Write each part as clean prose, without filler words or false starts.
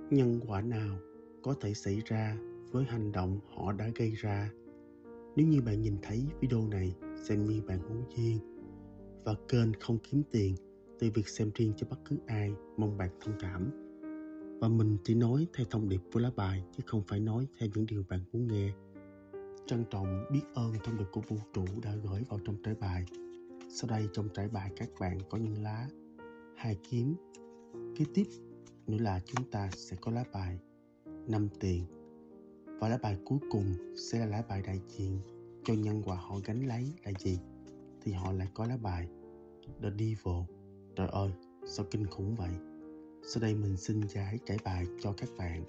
Nhân quả nào có thể xảy ra với hành động họ đã gây ra? Nếu như bạn nhìn thấy video này, xem như bạn hữu duyên. Và kênh không kiếm tiền từ việc xem riêng cho bất cứ ai, mong bạn thông cảm. Và mình chỉ nói theo thông điệp của lá bài, chứ không phải nói theo những điều bạn muốn nghe. Trân trọng biết ơn thông điệp của vũ trụ đã gửi vào trong trải bài. Sau đây trong trải bài các bạn có những lá 2 kiếm. Kế tiếp nữa là chúng ta sẽ có lá bài 5 tiền. Và lá bài cuối cùng sẽ là lá bài đại diện cho nhân quả họ gánh lấy là gì. Thì họ lại có lá bài The Devil. Trời ơi, sao kinh khủng vậy. Sau đây mình xin giải trải bài cho các bạn.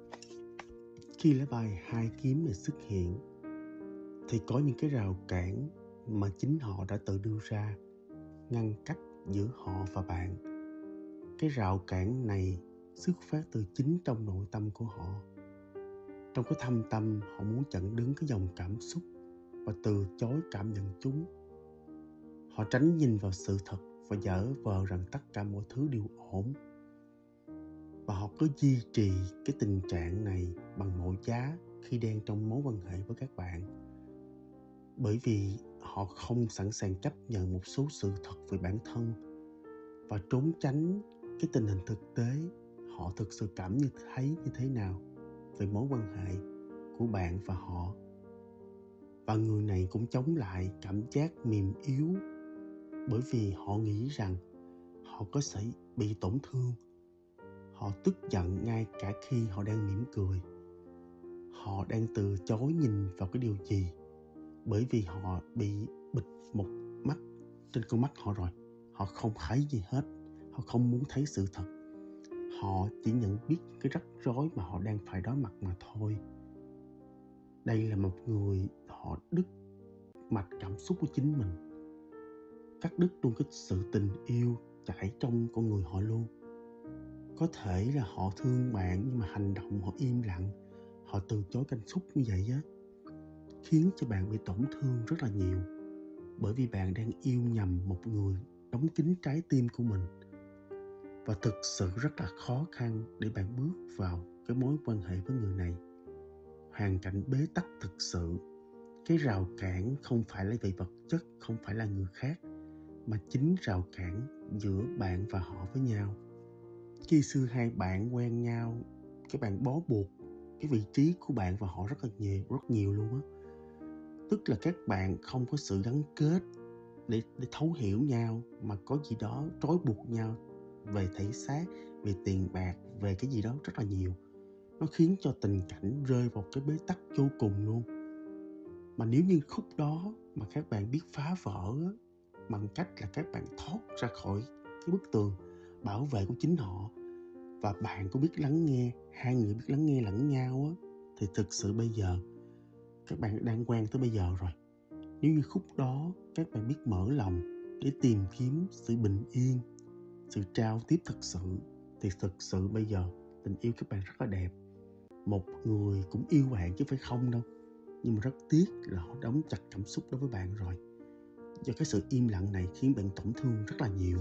Khi lá bài 2 kiếm này xuất hiện thì có những cái rào cản mà chính họ đã tự đưa ra, ngăn cách giữa họ và bạn. Cái rào cản này xuất phát từ chính trong nội tâm của họ. Trong cái thâm tâm họ muốn chặn đứng cái dòng cảm xúc và từ chối cảm nhận chúng. Họ tránh nhìn vào sự thật và giả vờ rằng tất cả mọi thứ đều ổn. Và họ cứ duy trì cái tình trạng này bằng mọi giá khi đang trong mối quan hệ với các bạn. Bởi vì họ không sẵn sàng chấp nhận một số sự thật về bản thân và trốn tránh cái tình hình thực tế họ thực sự cảm thấy như thế nào về mối quan hệ của bạn và họ. Và người này cũng chống lại cảm giác mềm yếu bởi vì họ nghĩ rằng họ có thể bị tổn thương. Họ tức giận ngay cả khi họ đang mỉm cười. Họ đang từ chối nhìn vào cái điều gì bởi vì họ bị bịt một mắt trên con mắt họ rồi. Họ không thấy gì hết. Họ không muốn thấy sự thật. Họ chỉ nhận biết cái rắc rối mà họ đang phải đối mặt mà thôi. Đây là một người họ đứt mạch cảm xúc của chính mình. Cắt đứt luôn cái sự tình yêu chảy trong con người họ luôn. Có thể là họ thương bạn nhưng mà hành động họ im lặng. Họ từ chối cảm xúc như vậy á, khiến cho bạn bị tổn thương rất là nhiều. Bởi vì bạn đang yêu nhầm một người đóng kín trái tim của mình. Và thực sự rất là khó khăn để bạn bước vào cái mối quan hệ với người này. Hoàn cảnh bế tắc thực sự. Cái rào cản không phải là về vật chất, không phải là người khác, mà chính rào cản giữa bạn và họ với nhau. Khi xưa hai bạn quen nhau, các bạn bó buộc cái vị trí của bạn và họ rất nhiều luôn á. Tức là các bạn không có sự gắn kết để thấu hiểu nhau, mà có gì đó trói buộc nhau về thể xác, về tiền bạc, về cái gì đó rất là nhiều. Nó khiến cho tình cảnh rơi vào cái bế tắc vô cùng luôn. Mà nếu như khúc đó mà các bạn biết phá vỡ á, bằng cách là các bạn thoát ra khỏi cái bức tường bảo vệ của chính họ, và bạn cũng biết lắng nghe, hai người biết lắng nghe lẫn nhau á, thì thực sự bây giờ các bạn đang quen tới bây giờ rồi. Nếu như khúc đó các bạn biết mở lòng để tìm kiếm sự bình yên, sự trao tiếp thực sự, thì thực sự bây giờ tình yêu các bạn rất là đẹp. Một người cũng yêu bạn chứ phải không đâu. Nhưng mà rất tiếc là họ đóng chặt cảm xúc đối với bạn rồi. Do cái sự im lặng này khiến bạn tổn thương rất là nhiều.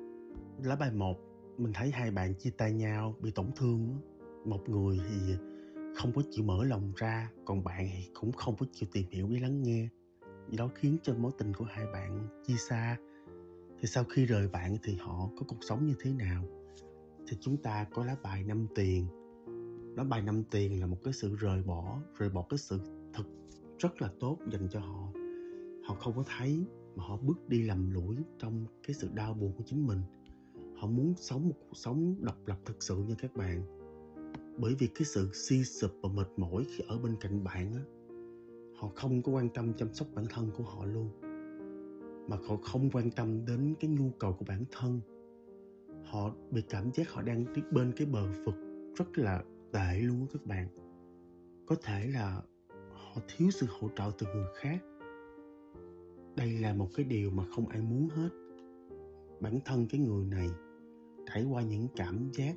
Lá bài 1, mình thấy hai bạn chia tay nhau, bị tổn thương. Một người thì không có chịu mở lòng ra, còn bạn thì cũng không có chịu tìm hiểu để lắng nghe. Vì đó khiến cho mối tình của hai bạn chia xa. Thì sau khi rời bạn thì họ có cuộc sống như thế nào? Thì chúng ta có lá bài 5 tiền. Lá bài 5 tiền là một cái sự rời bỏ cái sự thật rất là tốt dành cho họ. Họ không có thấy mà họ bước đi lầm lũi trong cái sự đau buồn của chính mình. Họ muốn sống một cuộc sống độc lập thực sự nha các bạn. Bởi vì cái sự suy sụp và mệt mỏi khi ở bên cạnh bạn á, họ không có quan tâm chăm sóc bản thân của họ luôn. Mà họ không quan tâm đến cái nhu cầu của bản thân. Họ bị cảm giác họ đang bên cái bờ vực rất là tệ luôn á các bạn. Có thể là họ thiếu sự hỗ trợ từ người khác. Đây là một cái điều mà không ai muốn hết. Bản thân cái người này trải qua những cảm giác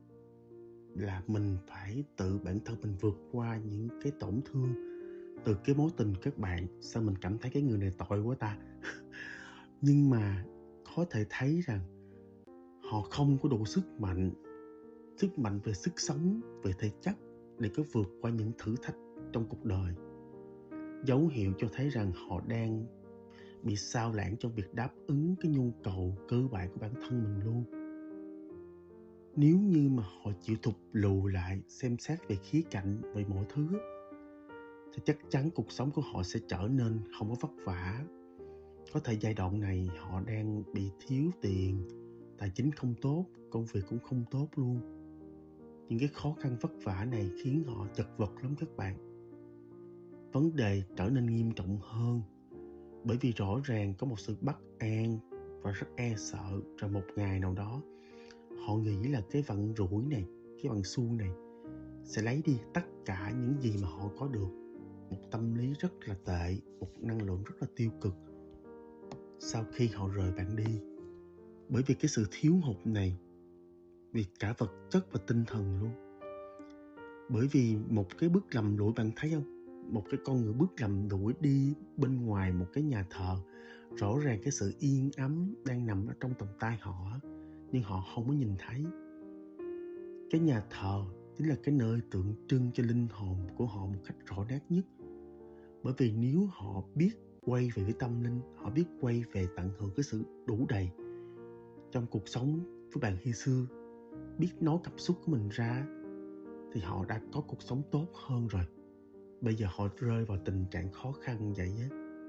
là mình phải tự bản thân mình vượt qua những cái tổn thương từ cái mối tình các bạn. Sao mình cảm thấy cái người này tội quá ta. Nhưng mà có thể thấy rằng họ không có đủ sức mạnh sức mạnh về sức sống, về thể chất để có vượt qua những thử thách trong cuộc đời. Dấu hiệu cho thấy rằng họ đang bị sao lãng trong việc đáp ứng cái nhu cầu cơ bản của bản thân mình luôn. Nếu như mà họ chịu thụt lùi lại, xem xét về khía cạnh về mọi thứ, thì chắc chắn cuộc sống của họ sẽ trở nên không có vất vả. Có thể giai đoạn này họ đang bị thiếu tiền, tài chính không tốt, công việc cũng không tốt luôn. Những cái khó khăn vất vả này khiến họ chật vật lắm các bạn. Vấn đề trở nên nghiêm trọng hơn, bởi vì rõ ràng có một sự bất an và rất e sợ rằng một ngày nào đó họ nghĩ là cái vận rủi này, cái vận xui này sẽ lấy đi tất cả những gì mà họ có được. Một tâm lý rất là tệ, một năng lượng rất là tiêu cực sau khi họ rời bạn đi. Bởi vì cái sự thiếu hụt này, vì cả vật chất và tinh thần luôn. Bởi vì một cái bước lầm lũi, bạn thấy không? Một cái con người bước lầm lũi đi bên ngoài một cái nhà thờ, rõ ràng cái sự yên ấm đang nằm ở trong tầm tay họ, nhưng họ không có nhìn thấy. Cái nhà thờ chính là cái nơi tượng trưng cho linh hồn của họ một cách rõ nét nhất. Bởi vì nếu họ biết quay về với tâm linh, họ biết quay về tận hưởng cái sự đủ đầy trong cuộc sống với bạn khi xưa, biết nói cảm xúc của mình ra, thì họ đã có cuộc sống tốt hơn rồi. Bây giờ họ rơi vào tình trạng khó khăn vậy á.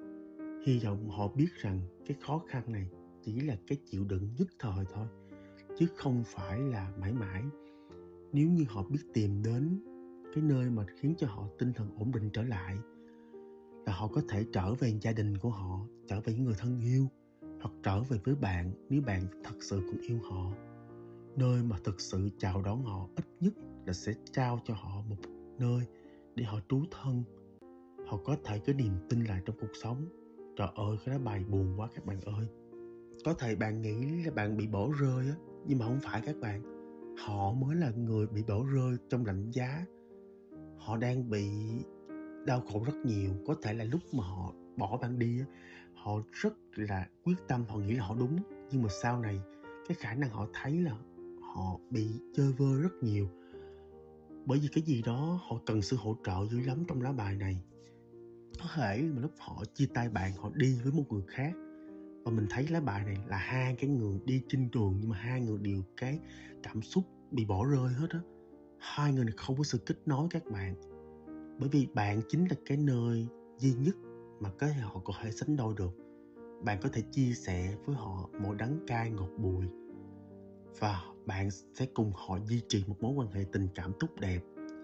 Hy vọng họ biết rằng cái khó khăn này chỉ là cái chịu đựng nhất thời thôi, chứ không phải là mãi mãi. Nếu như họ biết tìm đến cái nơi mà khiến cho họ tinh thần ổn định trở lại, là họ có thể trở về gia đình của họ, trở về những người thân yêu, hoặc trở về với bạn nếu bạn thật sự còn yêu họ. Nơi mà thực sự chào đón họ, ít nhất là sẽ trao cho họ một nơi để họ trú thân. Họ có thể có niềm tin lại trong cuộc sống. Trời ơi, cái đó bài buồn quá các bạn ơi. Có thể bạn nghĩ là bạn bị bỏ rơi á, nhưng mà không phải các bạn. Họ mới là người bị bỏ rơi trong lạnh giá. Họ đang bị đau khổ rất nhiều. Có thể là lúc mà họ bỏ bạn đi á, họ rất là quyết tâm, họ nghĩ là họ đúng. Nhưng mà sau này, cái khả năng họ thấy là họ bị chơi vơi rất nhiều. Bởi vì cái gì đó họ cần sự hỗ trợ dữ lắm trong lá bài này. Có thể mà lúc họ chia tay bạn, họ đi với một người khác, và mình thấy lá bài này là hai cái người đi trên đường, nhưng mà hai người đều cái cảm xúc bị bỏ rơi hết á. Hai người này không có sự kết nối các bạn. Bởi vì bạn chính là cái nơi duy nhất mà có thể họ có thể sánh đôi được. Bạn có thể chia sẻ với họ mọi đắng cay ngọt bùi, và bạn sẽ cùng họ duy trì một mối quan hệ tình cảm tốt đẹp.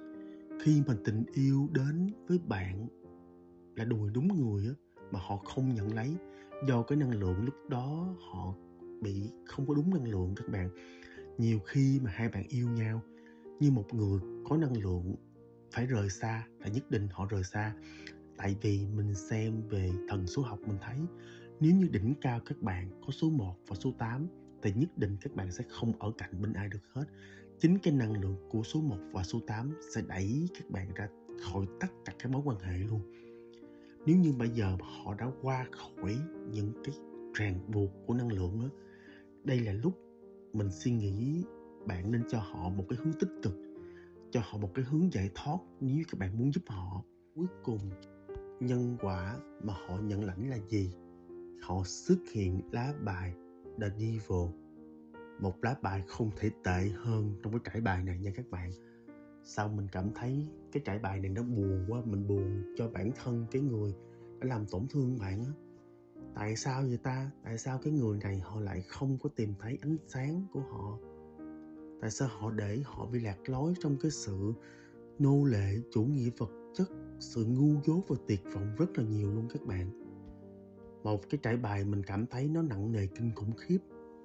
Khi mà tình yêu đến với bạn là đùi đúng người á, mà họ không nhận lấy, do cái năng lượng lúc đó họ bị không có đúng năng lượng các bạn. Nhiều khi mà hai bạn yêu nhau, như một người có năng lượng phải rời xa, là nhất định họ rời xa. Tại vì mình xem về thần số học, mình thấy nếu như đỉnh cao các bạn có số 1 và số 8, thì nhất định các bạn sẽ không ở cạnh bên ai được hết. Chính cái năng lượng của số 1 và số 8 sẽ đẩy các bạn ra khỏi tất cả các mối quan hệ luôn. Nếu như bây giờ họ đã qua khỏi những cái ràng buộc của năng lượng đó, đây là lúc mình suy nghĩ bạn nên cho họ một cái hướng tích cực, cho họ một cái hướng giải thoát nếu các bạn muốn giúp họ. Cuối cùng, nhân quả mà họ nhận lãnh là gì? Họ xuất hiện lá bài The Devil, một lá bài không thể tệ hơn trong cái trải bài này nha các bạn. Sao mình cảm thấy cái trải bài này nó buồn quá, mình buồn cho bản thân cái người đã làm tổn thương bạn á. Tại sao vậy ta? Tại sao cái người này họ lại không có tìm thấy ánh sáng của họ? Tại sao họ để họ bị lạc lối trong cái sự nô lệ, chủ nghĩa vật chất, sự ngu dốt và tuyệt vọng rất là nhiều luôn các bạn. Một cái trải bài mình cảm thấy nó nặng nề kinh khủng khiếp.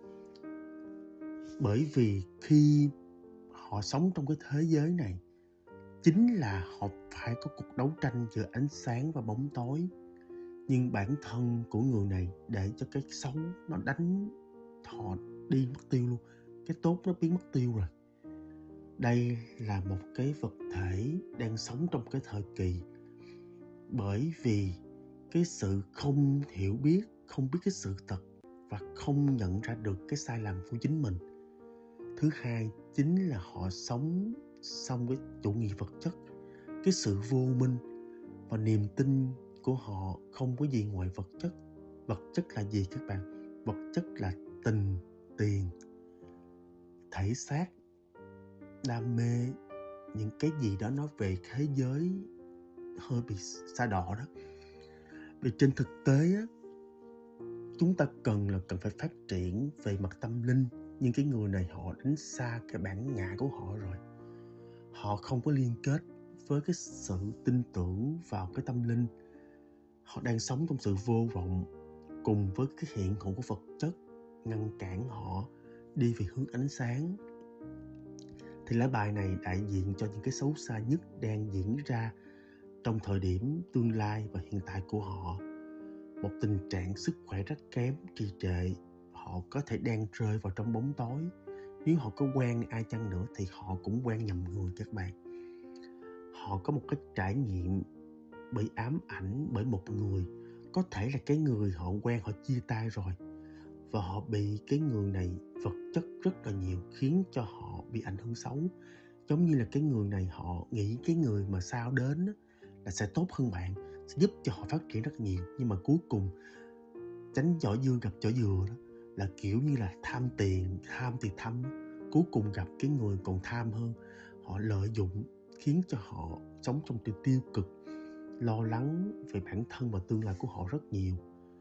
Bởi vì khi họ sống trong cái thế giới này, chính là họ phải có cuộc đấu tranh giữa ánh sáng và bóng tối. Nhưng bản thân của người này để cho cái xấu nó đánh họ đi mất tiêu luôn. Cái tốt nó biến mất tiêu rồi. Đây là một cái vật thể đang sống trong cái thời kỳ, bởi vì cái sự không hiểu biết, không biết cái sự thật, và không nhận ra được cái sai lầm của chính mình. Thứ hai chính là họ sống xong cái chủ nghĩa vật chất, cái sự vô minh và niềm tin của họ không có gì ngoài vật chất. Vật chất là gì các bạn? Vật chất là tình, tiền, thể xác, đam mê, những cái gì đó nói về thế giới hơi bị xa đỏ đó. Vì trên thực tế á, chúng ta cần phải phát triển về mặt tâm linh, nhưng cái người này họ đánh xa cái bản ngã của họ rồi. Họ không có liên kết với cái sự tin tưởng vào cái tâm linh. Họ đang sống trong sự vô vọng cùng với cái hiện hữu của vật chất ngăn cản họ đi về hướng ánh sáng. Thì lá bài này đại diện cho những cái xấu xa nhất đang diễn ra trong thời điểm tương lai và hiện tại của họ. Một tình trạng sức khỏe rất kém, trì trệ. Họ có thể đang rơi vào trong bóng tối. Nếu họ có quen ai chăng nữa thì họ cũng quen nhầm người các bạn. Họ có một cái trải nghiệm bị ám ảnh bởi một người. Có thể là cái người họ quen họ chia tay rồi, và họ bị cái người này vật chất rất là nhiều, khiến cho họ bị ảnh hưởng xấu. Giống như là cái người này họ nghĩ cái người mà sau đến là sẽ tốt hơn bạn, sẽ giúp cho họ phát triển rất nhiều. Nhưng mà cuối cùng tránh vỏ dưa gặp vỏ dừa đó, là kiểu như là tham tiền thăm. Cuối cùng gặp cái người còn tham hơn. Họ lợi dụng khiến cho họ sống trong sự tiêu cực, lo lắng về bản thân và tương lai của họ rất nhiều.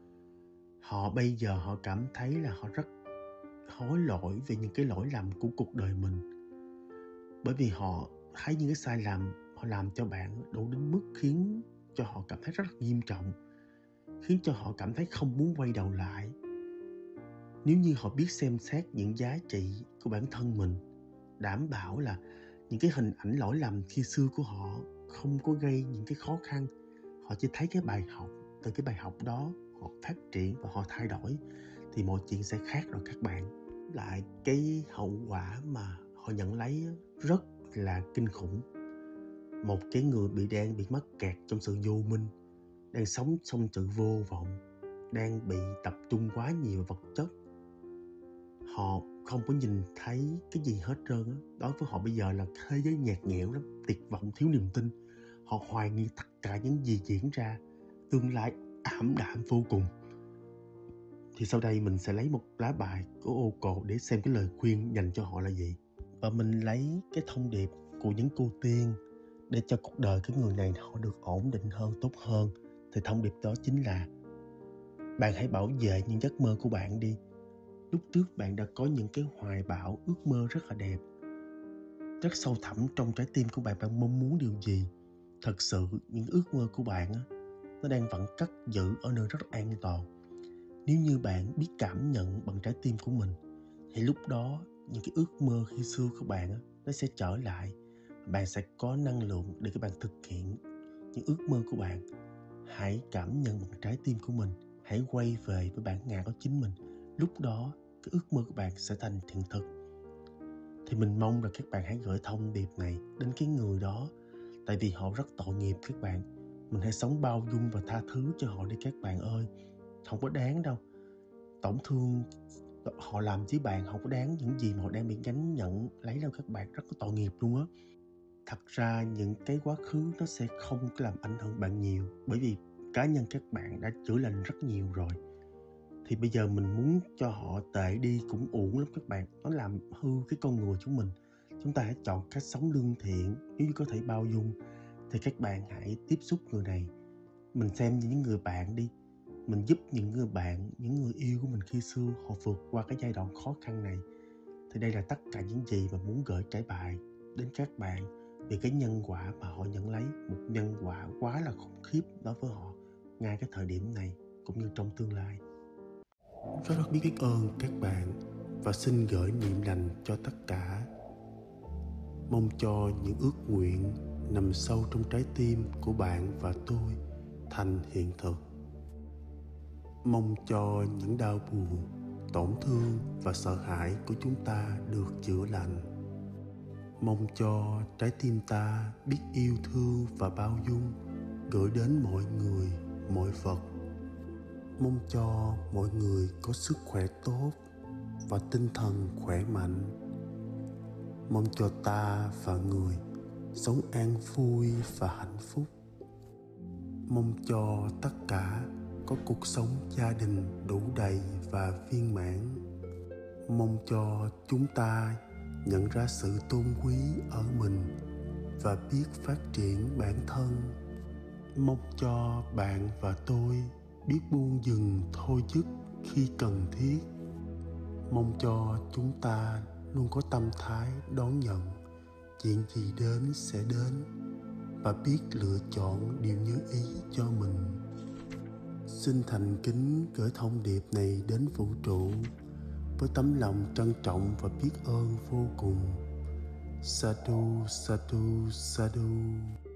Họ bây giờ họ cảm thấy là họ rất hối lỗi về những cái lỗi lầm của cuộc đời mình. Bởi vì họ thấy những cái sai lầm họ làm cho bạn đủ đến mức khiến cho họ cảm thấy rất là nghiêm trọng, khiến cho họ cảm thấy không muốn quay đầu lại. Nếu như họ biết xem xét những giá trị của bản thân mình, đảm bảo là những cái hình ảnh lỗi lầm khi xưa của họ không có gây những cái khó khăn. Họ chỉ thấy cái bài học, từ cái bài học đó họ phát triển và họ thay đổi thì mọi chuyện sẽ khác rồi các bạn. Lại cái hậu quả mà họ nhận lấy rất là kinh khủng. Một cái người đang bị mắc kẹt trong sự vô minh, đang sống trong sự vô vọng, đang bị tập trung quá nhiều vật chất. Họ không có nhìn thấy cái gì hết trơn á. Đối với họ bây giờ là thế giới nhạt nhẽo lắm, tuyệt vọng, thiếu niềm tin. Họ hoài nghi tất cả những gì diễn ra, tương lai ảm đạm vô cùng. Thì sau đây mình sẽ lấy một lá bài của Oracle để xem cái lời khuyên dành cho họ là gì. Và mình lấy cái thông điệp của những cô tiên để cho cuộc đời cái người này họ được ổn định hơn, tốt hơn. Thì thông điệp đó chính là bạn hãy bảo vệ những giấc mơ của bạn đi. Lúc trước bạn đã có những cái hoài bão, ước mơ rất là đẹp. Rất sâu thẳm trong trái tim của bạn, bạn mong muốn điều gì? Thật sự những ước mơ của bạn á, nó đang vẫn cất giữ ở nơi rất an toàn. Nếu như bạn biết cảm nhận bằng trái tim của mình, thì lúc đó những cái ước mơ khi xưa của bạn á, nó sẽ trở lại. Bạn sẽ có năng lượng để các bạn thực hiện những ước mơ của bạn. Hãy cảm nhận bằng trái tim của mình. Hãy quay về với bản ngã của chính mình. Lúc đó cái ước mơ của bạn sẽ thành hiện thực. Thì mình mong là các bạn hãy gửi thông điệp này đến cái người đó. Tại vì họ rất tội nghiệp các bạn. Mình hãy sống bao dung và tha thứ cho họ đi các bạn ơi. Không có đáng đâu. Tổn thương họ làm với bạn không có đáng những gì mà họ đang bị gánh nhận lấy đâu các bạn. Rất có tội nghiệp luôn á. Thật ra những cái quá khứ nó sẽ không làm ảnh hưởng bạn nhiều, bởi vì cá nhân các bạn đã chữa lành rất nhiều rồi. Thì bây giờ mình muốn cho họ tệ đi cũng uổng lắm các bạn. Nó làm hư cái con người chúng mình. Chúng ta hãy chọn cách sống lương thiện. Nếu như có thể bao dung thì các bạn hãy tiếp xúc người này. Mình xem như những người bạn đi. Mình giúp những người bạn, những người yêu của mình khi xưa họ vượt qua cái giai đoạn khó khăn này. Thì đây là tất cả những gì mà muốn gửi trải bài đến các bạn về cái nhân quả mà họ nhận lấy. Một nhân quả quá là khủng khiếp đối với họ ngay cái thời điểm này cũng như trong tương lai. Rất biết ơn các bạn và xin gửi niệm lành cho tất cả. Mong cho những ước nguyện nằm sâu trong trái tim của bạn và tôi thành hiện thực. Mong cho những đau buồn, tổn thương và sợ hãi của chúng ta được chữa lành. Mong cho trái tim ta biết yêu thương và bao dung gửi đến mọi người, mọi vật. Mong cho mọi người có sức khỏe tốt và tinh thần khỏe mạnh. Mong cho ta và người sống an vui và hạnh phúc. Mong cho tất cả có cuộc sống gia đình đủ đầy và viên mãn. Mong cho chúng ta nhận ra sự tôn quý ở mình và biết phát triển bản thân. Mong cho bạn và tôi biết buông dừng thôi dứt khi cần thiết. Mong cho chúng ta luôn có tâm thái đón nhận chuyện gì đến sẽ đến và biết lựa chọn điều như ý cho mình. Xin thành kính gửi thông điệp này đến vũ trụ với tấm lòng trân trọng và biết ơn vô cùng. Sadhu, sadhu, sadhu.